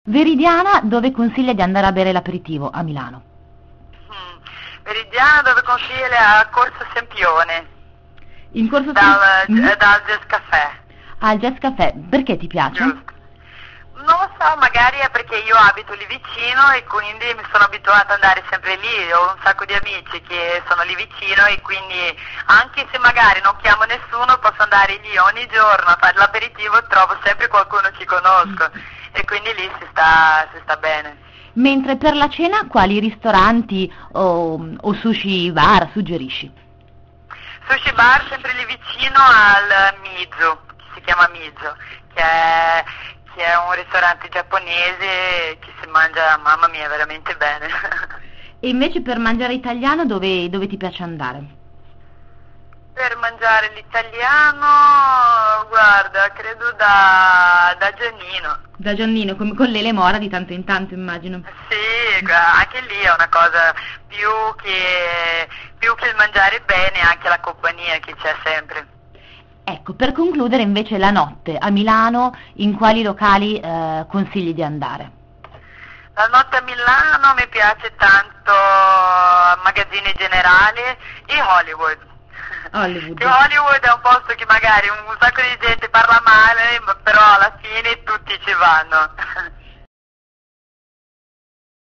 Veridiana, dove consiglia di andare a bere l'aperitivo a Milano? Meridiana, dove consiglia a Corso Sempione, In corso dal Jazz Café. al Jazz Café, perché ti piace? Giusto. Non lo so, magari è perché io abito lì vicino e quindi mi sono abituata ad andare sempre lì, ho un sacco di amici che sono lì vicino e quindi anche se magari non chiamo nessuno posso andare lì ogni giorno a fare l'aperitivo, trovo sempre qualcuno che conosco e quindi lì si sta bene. Mentre per la cena quali ristoranti o sushi bar suggerisci? Sushi bar sempre lì vicino al Mizu, che si chiama Mizu, che è un ristorante giapponese che si mangia, mamma mia, veramente bene. E invece per mangiare italiano dove ti piace andare? Per mangiare l'italiano, guarda, credo da Giannino. Da Giannino, con l'ele mora di tanto in tanto immagino. Sì, anche lì è una cosa più che il mangiare bene, anche la compagnia che c'è sempre. Ecco, per concludere invece la notte a Milano, in quali locali consigli di andare? La notte a Milano mi piace tanto Magazzini Generali e Hollywood. Hollywood. Che Hollywood è un posto che magari un sacco di gente parla male, però alla fine tutti ci vanno.